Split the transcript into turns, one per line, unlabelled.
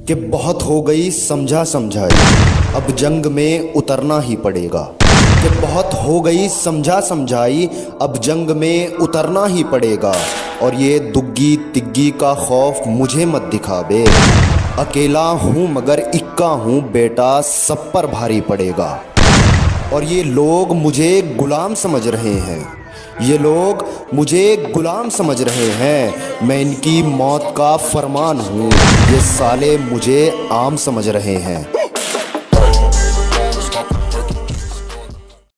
कि बहुत हो गई समझा समझाई, अब जंग में उतरना ही पड़ेगा। कि बहुत हो गई समझा समझाई, अब जंग में उतरना ही पड़ेगा। और ये दुग्गी तिग्गी का खौफ मुझे मत दिखा बे, अकेला हूँ मगर इक्का हूँ बेटा, सब पर भारी पड़ेगा। और ये लोग मुझे गुलाम समझ रहे हैं, ये लोग मुझे गुलाम समझ रहे हैं, मैं इनकी मौत का फरमान हूँ, ये साले मुझे आम समझ रहे हैं।